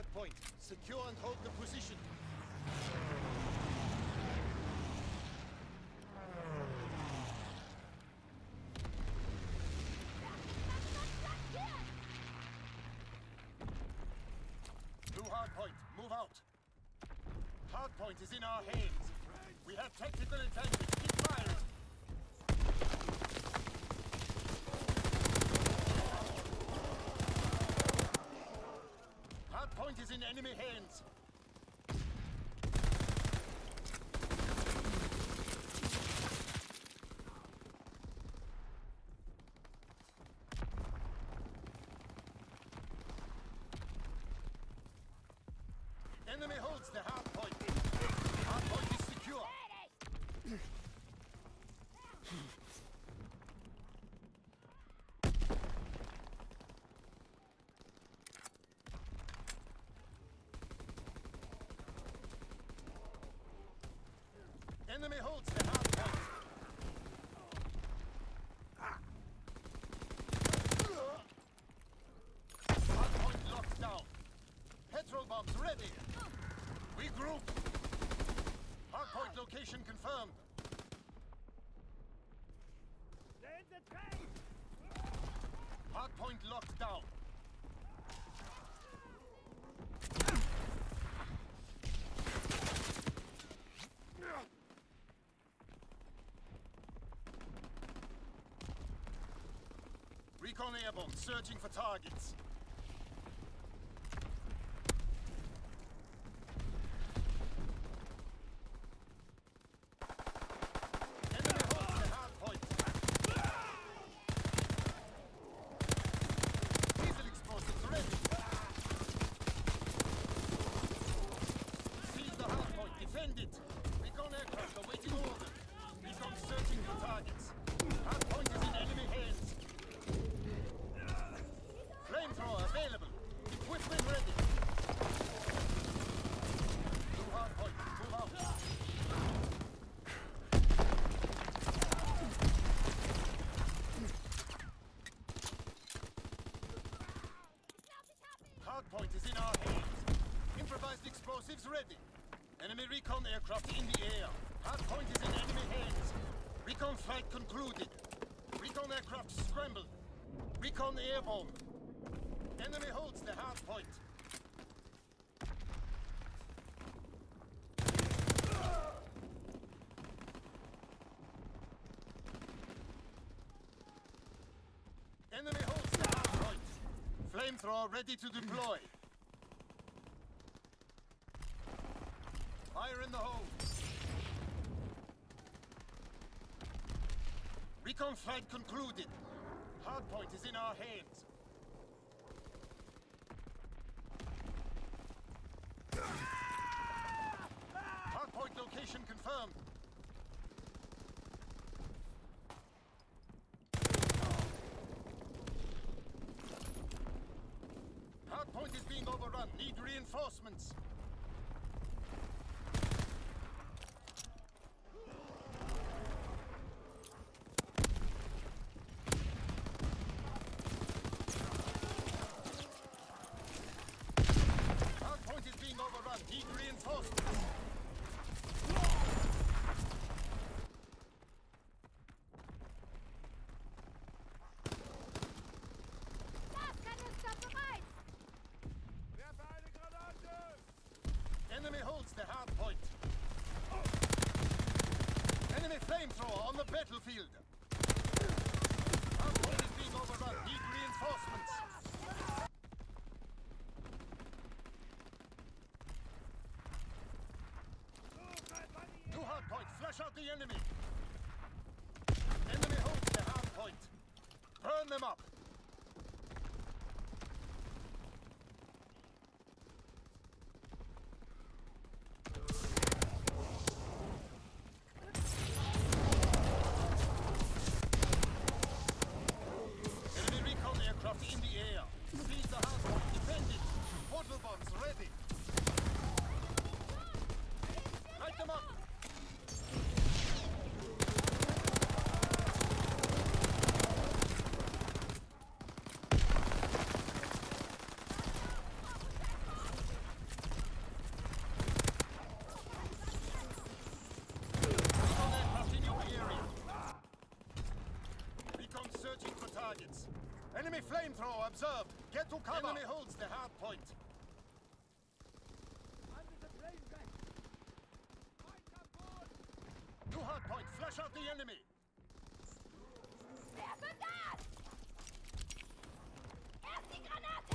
Hardpoint. Secure and hold the position. New hardpoint. Move out. Hardpoint is in our hands. We have tactical advantage. Keep firing. Hardpoint is in enemy hands. Enemy holds the hardpoint. Hardpoint is secure. Enemy holds the hardpoint. Hardpoint locked down. Petrol bombs ready. Regroup. Hardpoint location confirmed. They're in the train! Hardpoint locked down. Recon airborne, searching for targets. Enemy holds the hardpoint. Diesel explosives ready. Seize the hardpoint, defend it. Recon aircraft awaiting orders. Recon searching for targets. Hardpoint is in enemy hands. Flamethrower available. Equipment ready. New hardpoint. Move out. Hardpoint is in our hands. Improvised explosives ready. Enemy recon aircraft in the air. Hardpoint is in enemy hands. Recon flight concluded. Recon aircraft scrambled. Recon airborne. Enemy holds the hardpoint. Enemy holds the hardpoint. Flamethrower ready to deploy. Fire in the hole. Recon flight concluded. Hardpoint is in our hands. Hardpoint location confirmed. Hardpoint is being overrun. Need reinforcements. Hardpoint is being overrun. Need reinforcements. Enemy holds the hardpoint. Enemy flamethrower on the battlefield. Hardpoint is being overrun. Need reinforcements. New hardpoint. Flush out the enemy. Enemy holds the hardpoint. Burn them up. Aircraft in the air. Seize the hardpoint. Defend it. Portal bombs ready. Light them up. observed. Get to cover. Enemy holds the hard point. Under the flashback. Right on board. New hard point. Flush out the enemy. Wer ist das? Erst die Granate!